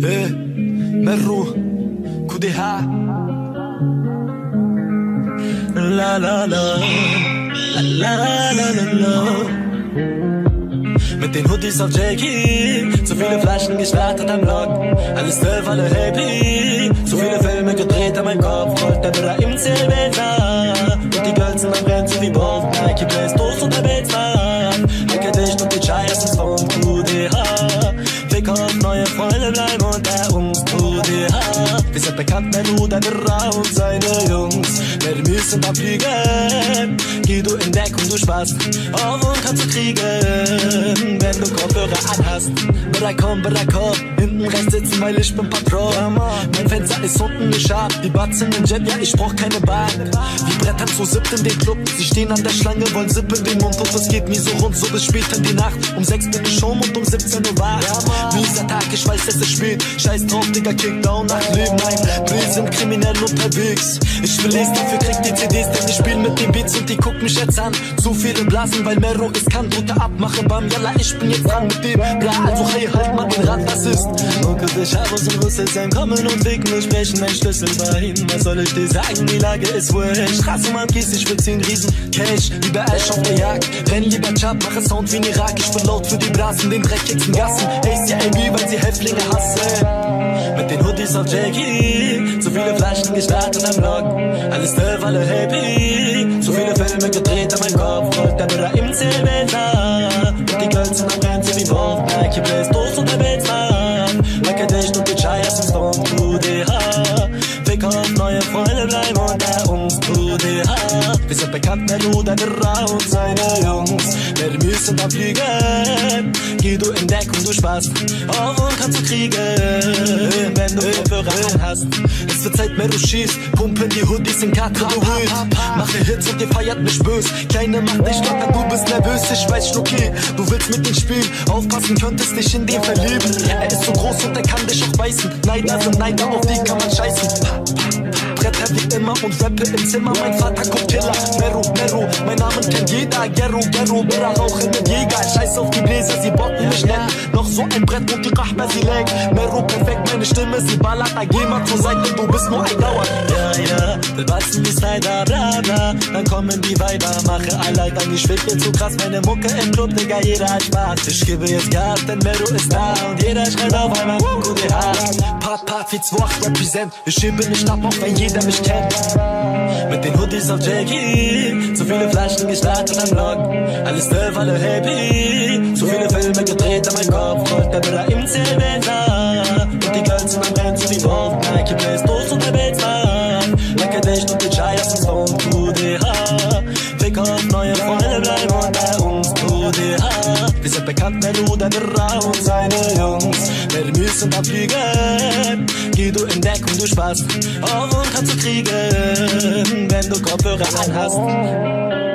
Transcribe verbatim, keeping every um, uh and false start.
Hey, Merru, Q D H. La la la, la la la la la. Mit den Hoodies auf Jakey, so viele Flaschen gestartet am Block. Alles Surf, alle happy, so viele Filme gedreht an meinem Kopf. Rollt der Bra im Silvester und die Girls sind am Rennen, so wie Bolt. Nike Blaze, Toast und der Bates-Mann. Hacke dich und die Chais ist vom Q D H. Fick auf neue Freunde bleiben und der uns Q D H. Wir sind bekannt, Menu, der Bra und seine Jungs. Wir müssen da fliegen, geh du in Deckung, du Spaß. Auf und kannst du kriegen, wenn du Kopfhörer anhast. Bereit komm, bereit komm, hinten rechts sitzen, weil ich bin Patron. Mein Fenster ist unten nicht scharf, die Batzen im Jet, ja ich brauch keine Bahn. Die Bretter zu siebt in den Club, sie stehen an der Schlange, wollen sippen den Mund und es geht nie so rund, so bis spät in die Nacht. Um sechs bin ich home und um siebzehn Uhr wach. Mieser Tag, ich weiß, es ist spät, scheiß drauf, Digga, Kickdown, Nachtleben, nein, wir sind kriminell unterwegs. Ich will es, dafür krieg die C Ds, denn ich spiel mit den Beats und die gucken mich jetzt an. Zu viele Blasen, weil Mero ist kann, drücke ab, mache Bam, yalla, ich bin jetzt dran mit dem Bla, also hey, halt mal den Rand, das ist Onkel, ich hab aus dem Rüsselsheim kommen und wegen und sprechen, mein Schlüssel bei ihm. Was soll ich dir sagen, die Lage ist wurscht. Straße, man gehst, ich will zehn Riesen Cash, überall auf der Jagd. Renn lieber Chap, mache Sound wie in Irak. Ich bin laut für die Blasen, den dreckigsten Gassen. A C A B, weil sie Häftlinge hassen. Mit den Hoodies auf Jakey, so viele Flaschen gestartet am Block. Alles Surf, alle happy, so viele Filme gedreht an meinem Kopf. Rollt der Bra im Silvester und die Girls sind am Rennen, so wie Wolf. Nike Blaze, Toast und der Bates-Mann. Hacke dich und die Chais ist vom Q D H. Fick auf neue Freunde bleiben und der uns Q D H. Wir sind bekannt, Melu, der Bra und seine Jungs. Wir müssen da fliegen, geh du in Deckung, du Spaß. Auf und kannst du kriegen, wenn du Kopfhörer anhast. Es wird Zeit, Mero schießt, pumpen die Hoodies in Kaka, du Hüt. Mache Hits und ihr feiert mich bös. Kleine macht dich locker, du bist nervös, ich weiß schon okay. Du willst mit dem Spiel aufpassen, könntest dich in den verlieben. Er ist so groß und er kann dich auch beißen. Neider sind Neider, auf die kann man scheißen. Bretter wie immer und rappe im Zimmer. Mein Vater guckt Killer, Mero, Mero. Mein Name kennt jeder, Gero, Gero. Bera rauche mit Jäger, scheiß auf die Bläser, sie bocken mich nicht. Noch so ein Brett und die Rachmer, sie leg. Mero, perfekt, meine Stimme, sie ballert. Na geh mal zur Seite, du bist nur ein Dauer. Ja, ja, will batzen wie Slider, bla, bla. Dann kommen die Weiber, mache Alleit an. Ich schweb mir zu krass, meine Mucke im Club, Digga, jeder hat Spaß. Ich gebe jetzt Gas, denn Mero ist da und jeder schreit auf einmal Q D H. Part, Part, wie zwei acht represent. Ich schiebe nicht ab, auch wenn jeder mich kennt. Mit den Hoodies auf Jakey, so viele Flaschen gestartet am Block. Alles Surf, alle happy, so viele Filme gedreht an meinem Kopf. Rollt der Bra im Silvester und die Girls sind am Rennen, so wie Wolf. Nike Blaze, Toast und der Bates-Mann. Hacke dich und die Chais ist vom Q D H. Fick auf neue Freunde bleiben und bei uns Q D H. Wir sind bekannt, Melu, der Bra und seine Jungs. Wir müssen da fliegen, geh du in Deckung, du Spaß. Auf und kannst du kriegen, wenn du Kopfhörer anhast.